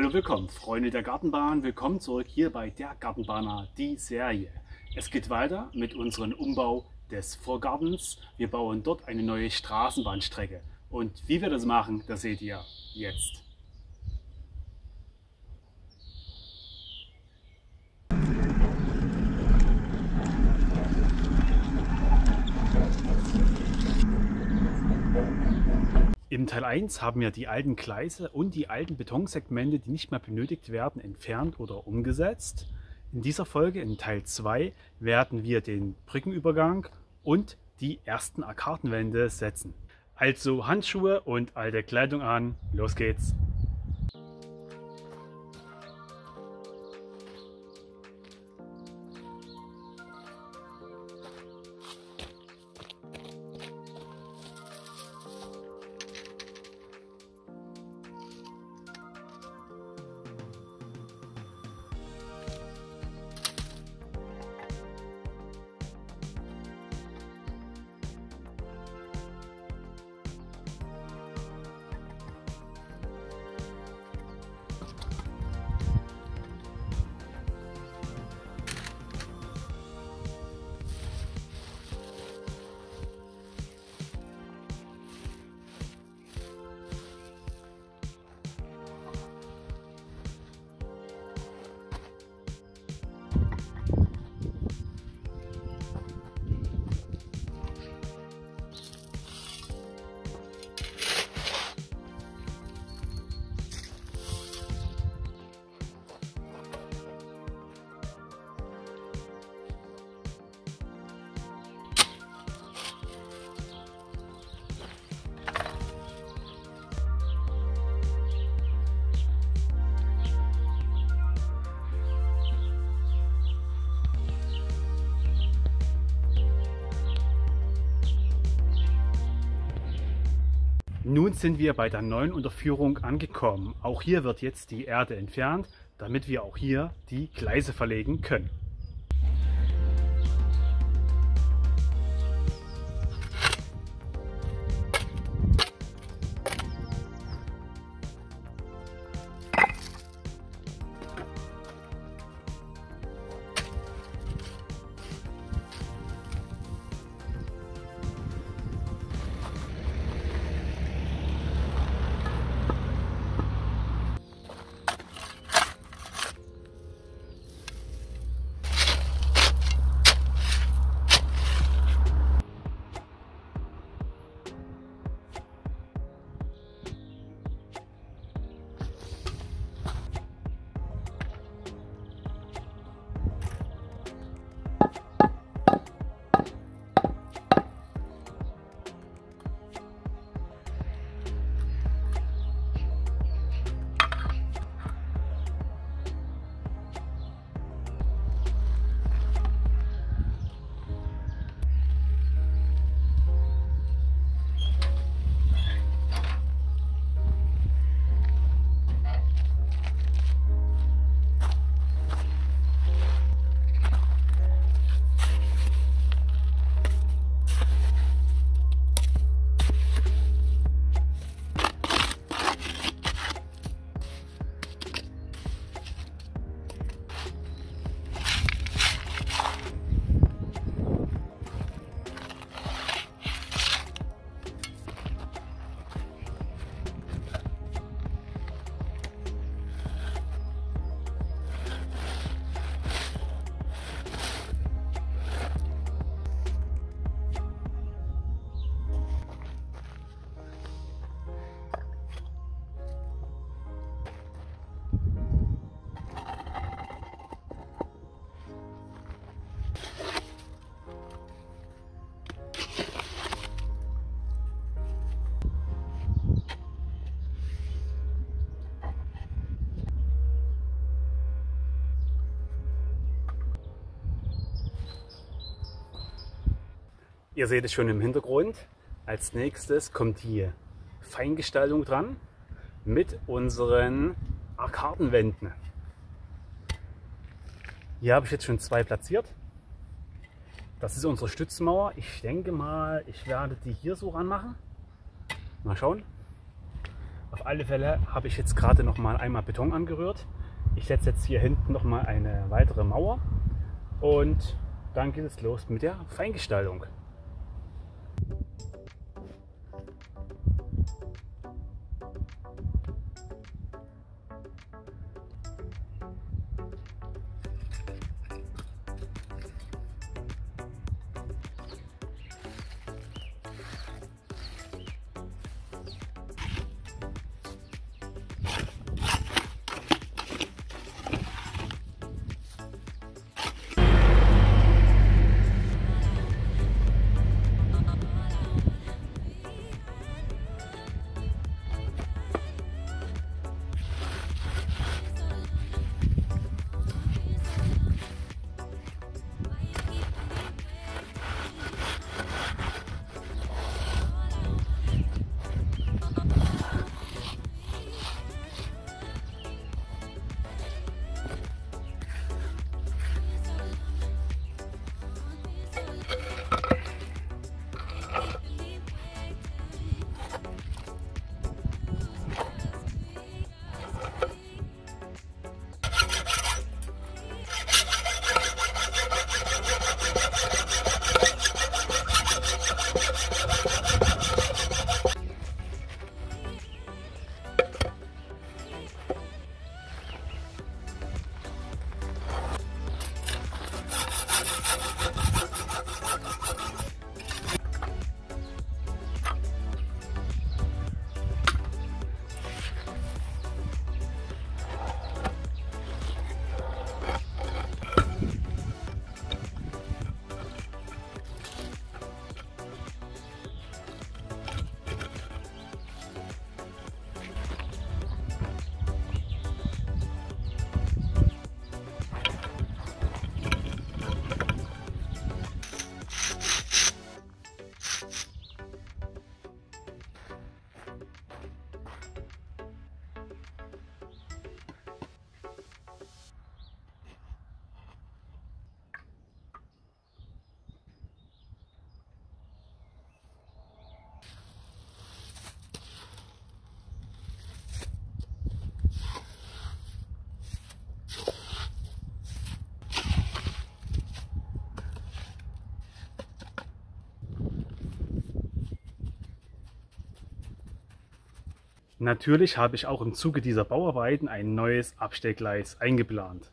Hallo, willkommen, Freunde der Gartenbahn. Willkommen zurück hier bei der Gartenbahner, die Serie. Es geht weiter mit unserem Umbau des Vorgartens. Wir bauen dort eine neue Straßenbahnstrecke. Und wie wir das machen, das seht ihr jetzt. Im Teil 1 haben wir die alten Gleise und die alten Betonsegmente, die nicht mehr benötigt werden, entfernt oder umgesetzt. In dieser Folge, in Teil 2, werden wir den Brückenübergang und die ersten Arkadenwände setzen. Also Handschuhe und alte Kleidung an, los geht's! Nun sind wir bei der neuen Unterführung angekommen. Auch hier wird jetzt die Erde entfernt, damit wir auch hier die Gleise verlegen können. Ihr seht es schon im Hintergrund. Als nächstes kommt die Feingestaltung dran mit unseren Arkadenwänden. Hier habe ich jetzt schon 2 platziert. Das ist unsere Stützmauer. Ich denke mal, ich werde die hier so ranmachen. Mal schauen. Auf Auf alle Fälle habe ich jetzt gerade noch mal einmal Beton angerührt. Ich setze jetzt hier hinten noch mal eine weitere Mauer und dann geht es los mit der Feingestaltung. Natürlich habe ich auch im Zuge dieser Bauarbeiten ein neues Abstellgleis eingeplant.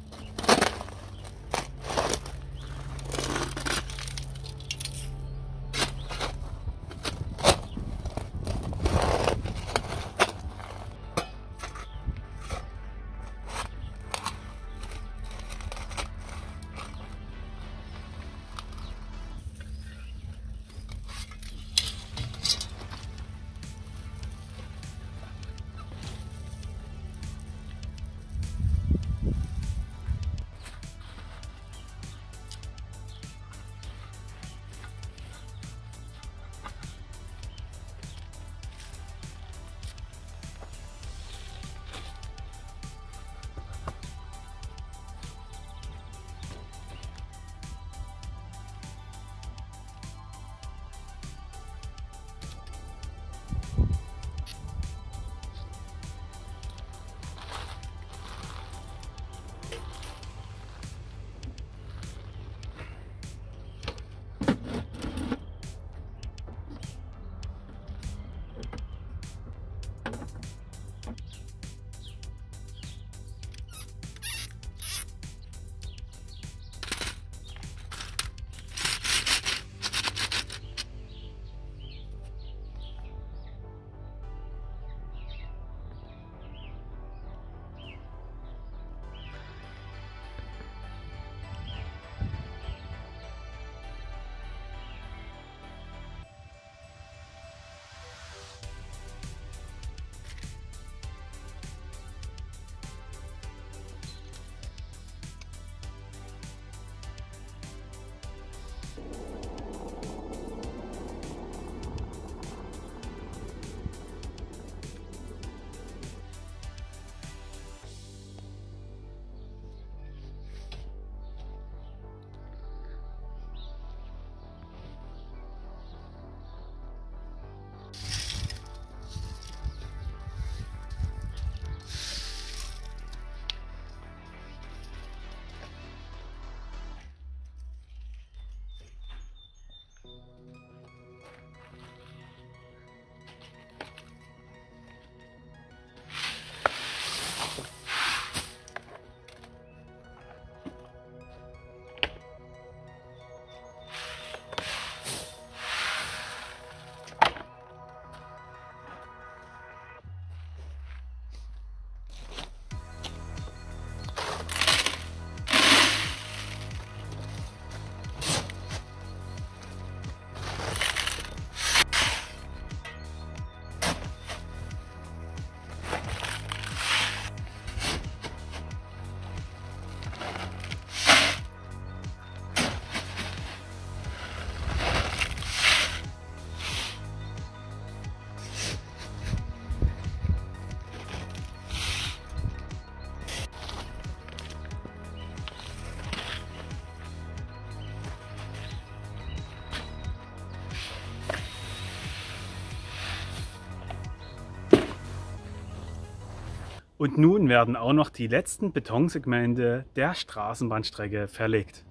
Und nun werden auch noch die letzten Betonsegmente der Straßenbahnstrecke verlegt.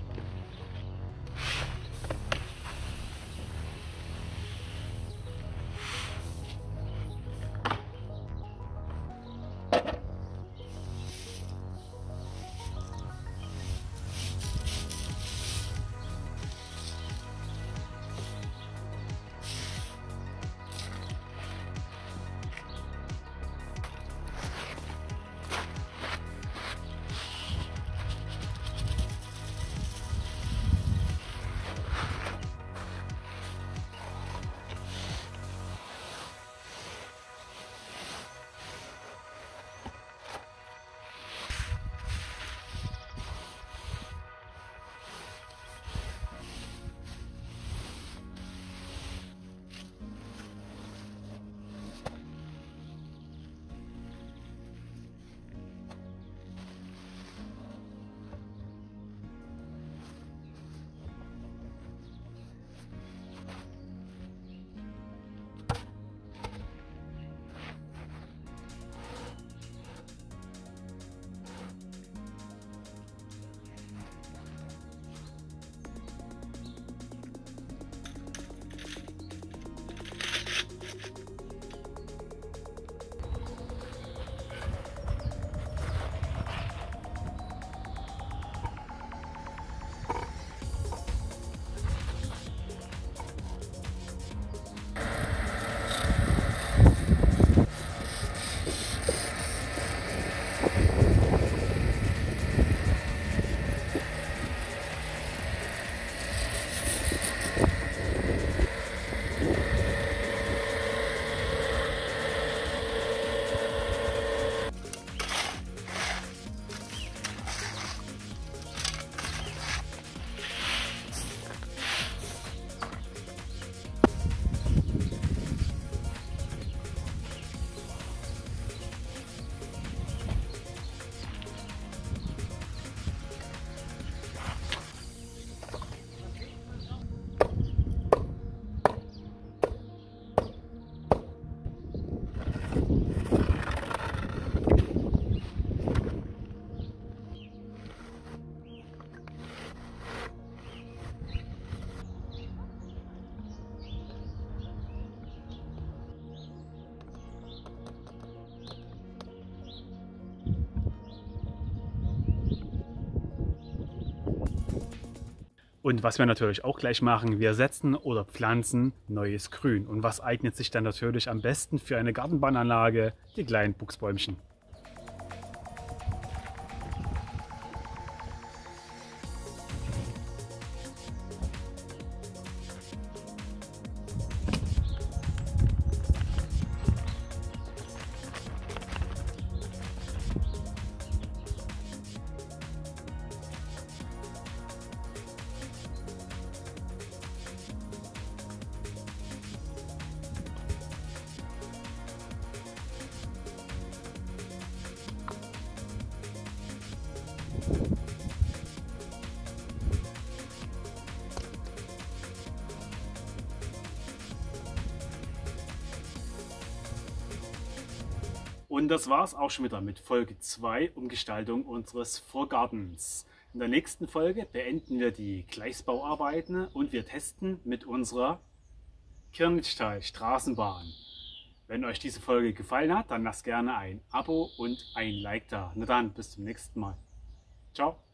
Und was wir natürlich auch gleich machen, wir setzen oder pflanzen neues Grün. Und was eignet sich dann natürlich am besten für eine Gartenbahnanlage? Die kleinen Buchsbäumchen. Und das war es auch schon wieder mit Folge 2 Umgestaltung unseres Vorgartens. In der nächsten Folge beenden wir die Gleisbauarbeiten und wir testen mit unserer Kirnitztal Straßenbahn. Wenn euch diese Folge gefallen hat, dann lasst gerne ein Abo und ein Like da. Na dann, bis zum nächsten Mal. Ciao.